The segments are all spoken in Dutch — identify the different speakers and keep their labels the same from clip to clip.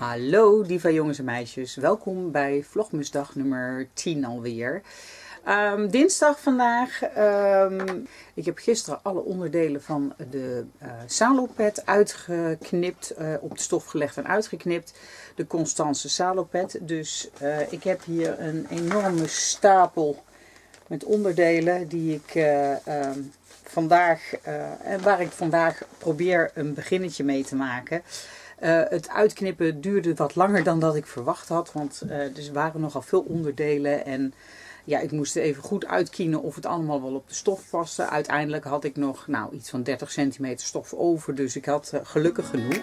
Speaker 1: Hallo Diva jongens en meisjes, welkom bij Vlogmusdag nummer 10 alweer. Dinsdag vandaag. Ik heb gisteren alle onderdelen van de Salopet uitgeknipt, op de stof gelegd en uitgeknipt. De Constance Salopet. Dus ik heb hier een enorme stapel met onderdelen die ik waar ik vandaag probeer een beginnetje mee te maken. Het uitknippen duurde wat langer dan dat ik verwacht had, want er waren nogal veel onderdelen en ja, ik moest even goed uitkienen of het allemaal wel op de stof paste. Uiteindelijk had ik nog iets van 30 centimeter stof over, dus ik had gelukkig genoeg.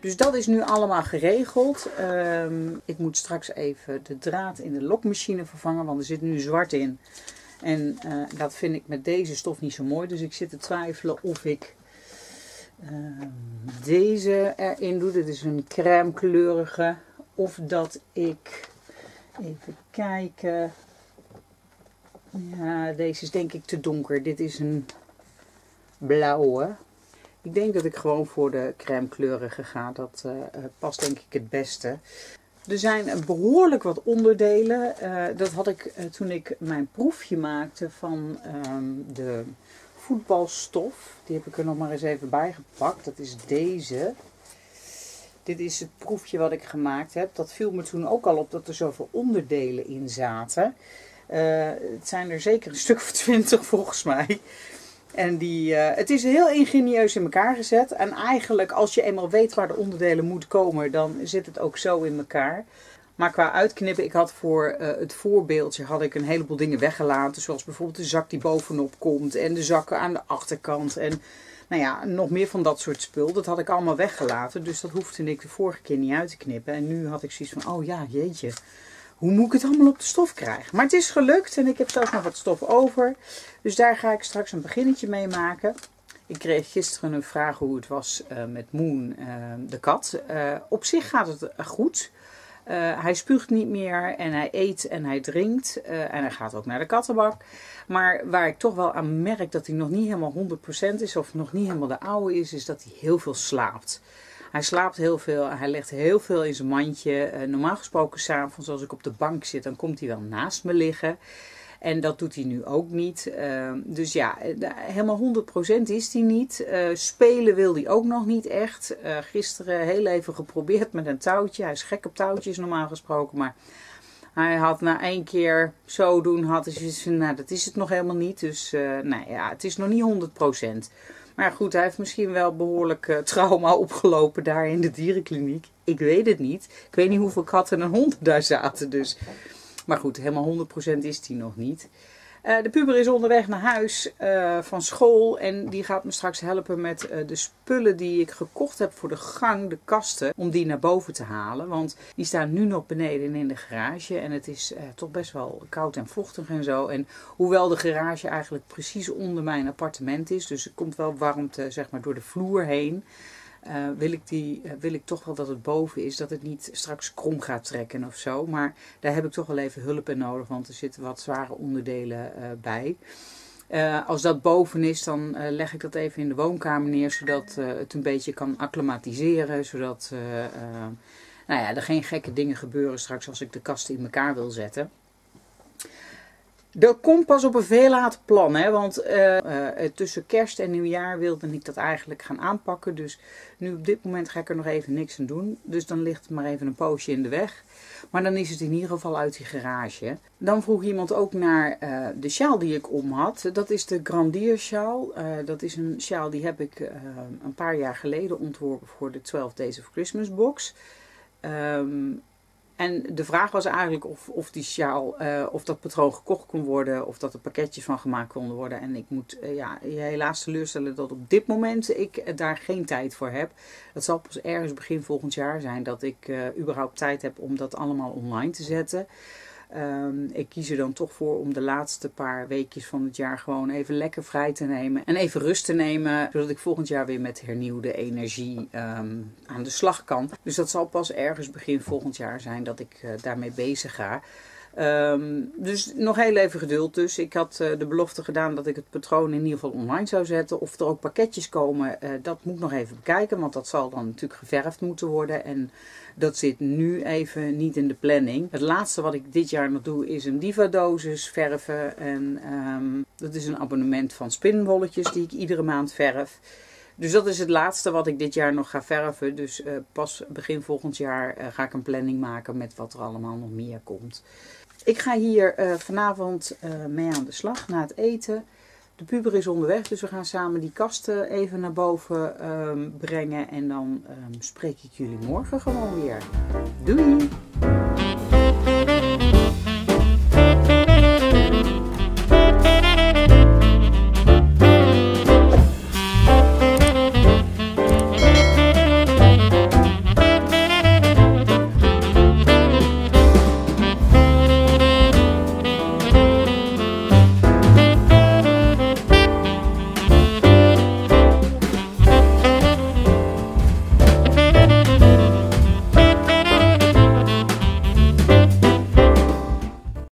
Speaker 1: Dus dat is nu allemaal geregeld. Ik moet straks even de draad in de lokmachine vervangen, want er zit nu zwart in. En dat vind ik met deze stof niet zo mooi. Dus ik zit te twijfelen of ik deze erin doe. Dit is een crème kleurige. Of dat ik, even kijken. Ja, deze is denk ik te donker. Dit is een blauwe. Ik denk dat ik gewoon voor de crème kleurige ga. Dat past denk ik het beste. Er zijn behoorlijk wat onderdelen. Dat had ik toen ik mijn proefje maakte van de voetbalstof. Die heb ik er nog maar eens even bij gepakt. Dat is deze. Dit is het proefje wat ik gemaakt heb. Dat viel me toen ook al op dat er zoveel onderdelen in zaten. Het zijn er zeker een stuk of 20 volgens mij. En het is heel ingenieus in elkaar gezet. En eigenlijk als je eenmaal weet waar de onderdelen moeten komen, dan zit het ook zo in elkaar. Maar qua uitknippen, ik had voor het voorbeeldje had ik een heleboel dingen weggelaten. Zoals bijvoorbeeld de zak die bovenop komt en de zakken aan de achterkant. En nou ja, nog meer van dat soort spul. Dat had ik allemaal weggelaten. Dus dat hoefde ik de vorige keer niet uit te knippen. En nu had ik zoiets van, oh ja, jeetje. Hoe moet ik het allemaal op de stof krijgen? Maar het is gelukt en ik heb zelfs nog wat stof over. Dus daar ga ik straks een beginnetje mee maken. Ik kreeg gisteren een vraag hoe het was met Moon, de kat. Op zich gaat het goed. Hij spuugt niet meer en hij eet en hij drinkt. En hij gaat ook naar de kattenbak. Maar waar ik toch wel aan merk dat hij nog niet helemaal 100% is of nog niet helemaal de oude is dat hij heel veel slaapt. Hij slaapt heel veel, hij legt heel veel in zijn mandje. Normaal gesproken 's avonds als ik op de bank zit, dan komt hij wel naast me liggen. En dat doet hij nu ook niet. Dus ja, helemaal 100% is hij niet. Spelen wil hij ook nog niet echt. Gisteren heel even geprobeerd met een touwtje. Hij is gek op touwtjes normaal gesproken. Maar hij had na 1 keer zo doen, had hij zoiets van, nou dat is het nog helemaal niet. Dus nou ja, het is nog niet 100%. Maar goed, hij heeft misschien wel behoorlijk trauma opgelopen daar in de dierenkliniek. Ik weet het niet. Ik weet niet hoeveel katten en honden daar zaten. Dus. Maar goed, helemaal 100% is hij nog niet. De puber is onderweg naar huis van school. En die gaat me straks helpen met de spullen die ik gekocht heb voor de gang, de kasten. Om die naar boven te halen. Want die staan nu nog beneden in de garage. En het is toch best wel koud en vochtig en zo. En hoewel de garage eigenlijk precies onder mijn appartement is. Dus er komt wel warmte zeg maar door de vloer heen. Wil ik toch wel dat het boven is, dat het niet straks krom gaat trekken of zo. Maar daar heb ik toch wel even hulp in nodig, want er zitten wat zware onderdelen bij. Als dat boven is, dan leg ik dat even in de woonkamer neer, zodat het een beetje kan acclimatiseren. Zodat nou ja, er geen gekke dingen gebeuren straks als ik de kasten in elkaar wil zetten. Dat komt pas op een veel later plan, hè? Want tussen kerst en nieuwjaar wilde ik dat eigenlijk gaan aanpakken. Dus nu op dit moment ga ik er nog even niks aan doen. Dus dan ligt het maar even een poosje in de weg. Maar dan is het in ieder geval uit die garage. Dan vroeg iemand ook naar de sjaal die ik om had. Dat is de Grandier sjaal. Dat is een sjaal die heb ik een paar jaar geleden ontworpen voor de 12 Days of Christmas box. En de vraag was eigenlijk of die sjaal, of dat patroon gekocht kon worden, of dat er pakketjes van gemaakt konden worden. En ik moet je helaas teleurstellen dat op dit moment ik daar geen tijd voor heb. Dat zal pas ergens begin volgend jaar zijn dat ik überhaupt tijd heb om dat allemaal online te zetten. Ik kies er dan toch voor om de laatste paar weekjes van het jaar gewoon even lekker vrij te nemen. En even rust te nemen, zodat ik volgend jaar weer met hernieuwde energie aan de slag kan. Dus dat zal pas ergens begin volgend jaar zijn dat ik daarmee bezig ga. Dus nog heel even geduld. Dus ik had de belofte gedaan dat ik het patroon in ieder geval online zou zetten. Of er ook pakketjes komen, dat moet ik nog even bekijken. Want dat zal dan natuurlijk geverfd moeten worden. En dat zit nu even niet in de planning. Het laatste wat ik dit jaar nog doe is een Diva dosis verven. En dat is een abonnement van spinbolletjes die ik iedere maand verf. Dus dat is het laatste wat ik dit jaar nog ga verven. Dus pas begin volgend jaar ga ik een planning maken met wat er allemaal nog meer komt. Ik ga hier vanavond mee aan de slag na het eten. De puber is onderweg, dus we gaan samen die kasten even naar boven brengen. En dan spreek ik jullie morgen gewoon weer. Doei!